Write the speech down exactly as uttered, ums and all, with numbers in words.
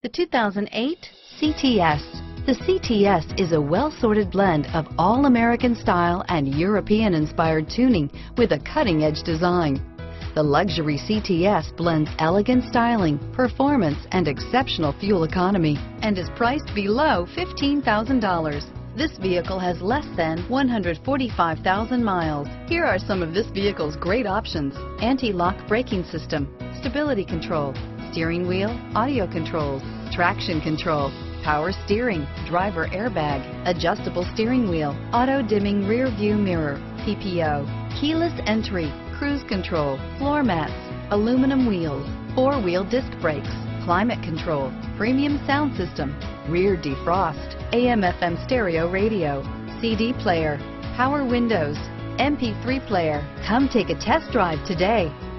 The two thousand eight C T S. The C T S is a well-sorted blend of all-American style and European-inspired tuning with a cutting-edge design. The luxury C T S blends elegant styling, performance, and exceptional fuel economy, and is priced below fifteen thousand dollars. This vehicle has less than one hundred forty-five thousand miles. Here are some of this vehicle's great options: anti-lock braking system, stability control, steering wheel audio controls, traction control, power steering, driver airbag, adjustable steering wheel, auto-dimming rear view mirror, P P O, keyless entry, cruise control, floor mats, aluminum wheels, four-wheel disc brakes, climate control, premium sound system, rear defrost, A M F M stereo radio, C D player, power windows, M P three player. Come take a test drive today.